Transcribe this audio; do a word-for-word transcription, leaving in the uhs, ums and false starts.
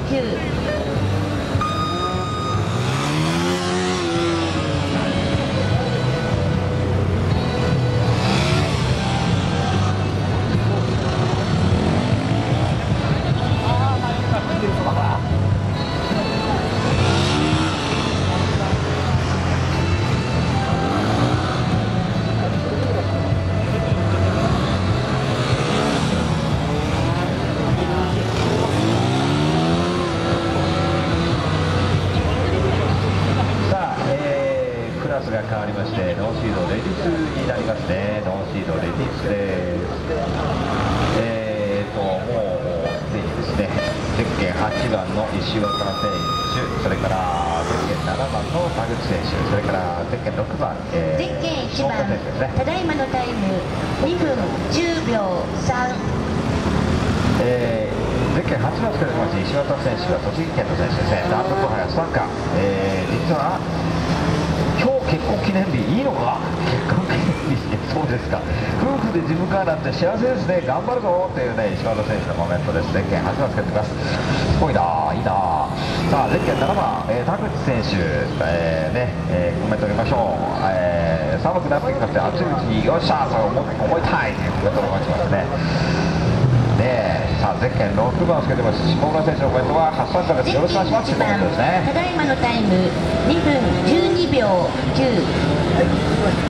きゅう。 が変わりましてノーシードレディスになりますね。ノーシードレディスです。えーともうすでにですねゼッケンはちばんの石岡選手、それからゼッケンななばんの田口選手、それからゼッケンろくばん、えー、 ゼッケンいちばん、 選手ですね。 ただいまのタイムにふんじゅうびょうさん。 えー、ゼッケンはちばんつけてまして石渡選手は栃木県の選手ですね。ダートコハヤスタンカー、えー、実は今日結婚記念日いいのか、結婚記念日そうですか、夫婦でジムカーなんて幸せですね、頑張るぞっていうね石渡選手のコメントです。ゼッケンはちばんつけてます。すごいな、いいな。さあゼッケンななばん、えー、田口選手、えーねえー、コメント見ましょう。えー、寒くなってきまして暑いうちによっしゃーそう思思いたいというコメントを待ちますね。ねえ、さあゼッケンろくばんをつけてます下村選手のコメントは発散者です。よろしくお願いしますというコメントですね。 ただいまのタイムにふんじゅうにびょうきゅう。